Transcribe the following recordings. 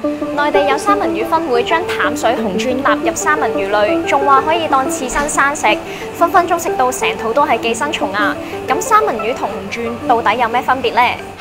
內地有三文魚分會將淡水紅鑽納入三文魚類，仲話可以當刺身生食，分分鐘食到成肚都係寄生蟲啊！咁三文魚同紅鑽到底有咩分別呢？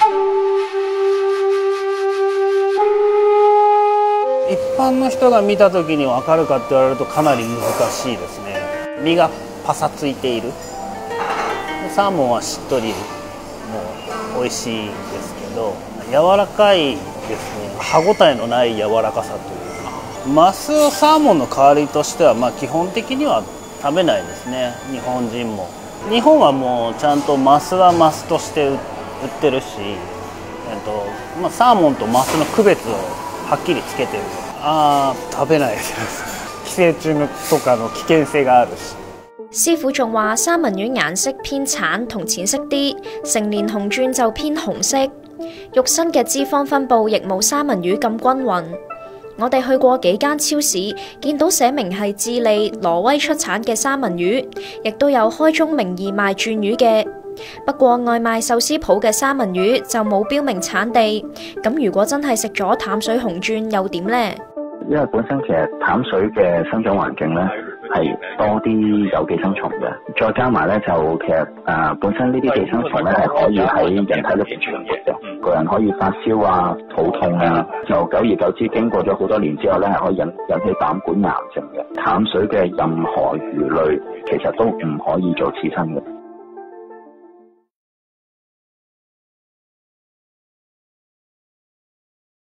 一般の人が見た時に分かるかって言われるとかなり難しいですね。身がパサついている。サーモンはしっとりもう美味しいんですけど、柔らかいですね。歯ごたえのない柔らかさというか、マスをサーモンの代わりとしては基本的には食べないですね。日本人も。日本はもうちゃんとマスはマスとして売ってるし、サーモンとマスの区別をはっきりつけてる。食べないです。寄生蟲とかの危険性があるし。 師傅仲話三文魚顏色偏橙同淺色啲，成年紅鑽就偏紅色，肉身嘅脂肪分佈亦冇三文魚咁均勻。我哋去過幾間超市，見到寫明係智利、挪威出產嘅三文魚，亦都有開宗明義賣鑽魚嘅。不過外賣壽司鋪嘅三文魚就冇標明產地，咁如果真係食咗淡水紅鑽又點呢？ 因為本身其實淡水嘅生長環境咧係多啲有寄生蟲嘅，再加埋咧就其實本身呢啲寄生蟲咧係可以喺人體裏邊存活嘅，個人可以發燒啊、肚痛啊，就久而久之經過咗好多年之後咧係可以引起膽管癌症嘅。淡水嘅任何魚類其實都唔可以做刺身嘅。